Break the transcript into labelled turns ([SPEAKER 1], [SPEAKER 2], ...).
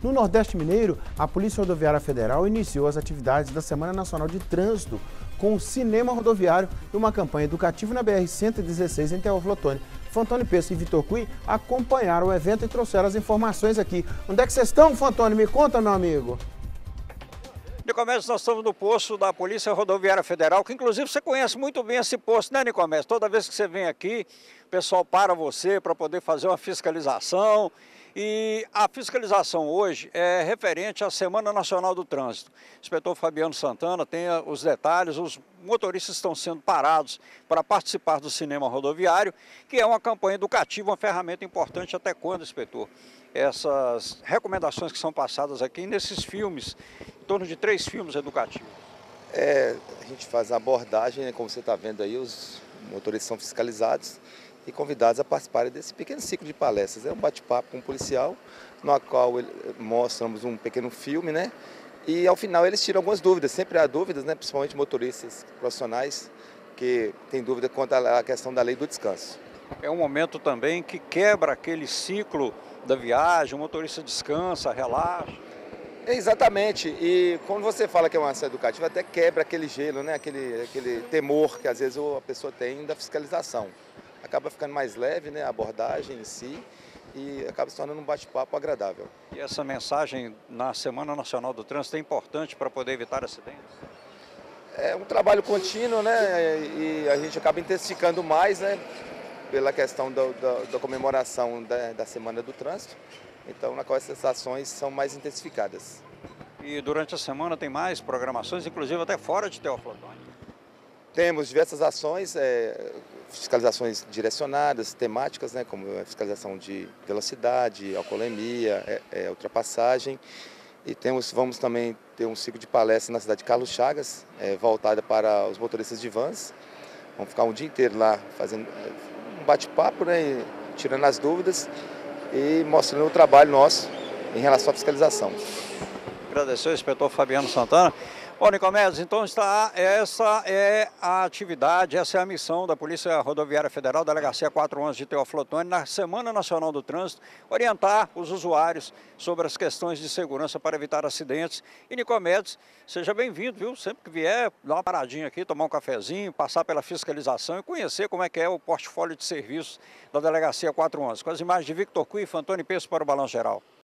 [SPEAKER 1] No Nordeste Mineiro, a Polícia Rodoviária Federal iniciou as atividades da Semana Nacional de Trânsito com o cinema rodoviário e uma campanha educativa na BR-116 em Teófilo Otoni. Fantoni Peço e Vitor Cui acompanharam o evento e trouxeram as informações aqui. Onde é que vocês estão, Fantoni? Me conta, meu amigo.
[SPEAKER 2] Nicomedes, nós estamos no posto da Polícia Rodoviária Federal, que inclusive você conhece muito bem esse posto, né, Nicomedes? Toda vez que você vem aqui, o pessoal para você para poder fazer uma fiscalização. E a fiscalização hoje é referente à Semana Nacional do Trânsito. O inspetor Fabiano Santana tem os detalhes, os motoristas estão sendo parados para participar do cinema rodoviário, que é uma campanha educativa, uma ferramenta importante. Até quando, inspetor? Essas recomendações que são passadas aqui nesses filmes, em torno de 3 filmes educativos.
[SPEAKER 3] A gente faz a abordagem, né, como você está vendo aí, os motoristas são fiscalizados e convidados a participarem desse pequeno ciclo de palestras. É um bate-papo com um policial, no qual mostramos um pequeno filme, né? E ao final eles tiram algumas dúvidas, sempre há dúvidas, né? Principalmente motoristas profissionais que têm dúvida quanto à questão da lei do descanso.
[SPEAKER 2] É um momento também que quebra aquele ciclo da viagem, o motorista descansa, relaxa.
[SPEAKER 3] Exatamente, e quando você fala que é uma ação educativa, até quebra aquele gelo, né? aquele temor que às vezes a pessoa tem da fiscalização. Acaba ficando mais leve, né, a abordagem em si, e acaba se tornando um bate-papo agradável.
[SPEAKER 2] E essa mensagem na Semana Nacional do Trânsito é importante para poder evitar acidentes?
[SPEAKER 3] É um trabalho contínuo, né, e a gente acaba intensificando mais, né, pela questão da comemoração da Semana do Trânsito, então na qual essas ações são mais intensificadas.
[SPEAKER 2] E durante a semana tem mais programações, inclusive até fora de Teófilo Otoni?
[SPEAKER 3] Temos diversas ações, fiscalizações direcionadas, temáticas, né, como a fiscalização de velocidade, alcoolemia, ultrapassagem. E vamos também ter um ciclo de palestras na cidade de Carlos Chagas, voltada para os motoristas de vans. Vamos ficar um dia inteiro lá fazendo um bate-papo, né, tirando as dúvidas e mostrando o trabalho nosso em relação à fiscalização.
[SPEAKER 2] Agradecer ao inspetor Fabiano Santana. Bom, Nicomedes, então essa é a atividade, essa é a missão da Polícia Rodoviária Federal, Delegacia 411 de Teófilo Otoni, na Semana Nacional do Trânsito, orientar os usuários sobre as questões de segurança para evitar acidentes. E Nicomedes, seja bem-vindo, viu? Sempre que vier, dar uma paradinha aqui, tomar um cafezinho, passar pela fiscalização e conhecer como é que é o portfólio de serviços da Delegacia 411. Com as imagens de Vitor Cui e Fantoni Peço para o Balanço Geral.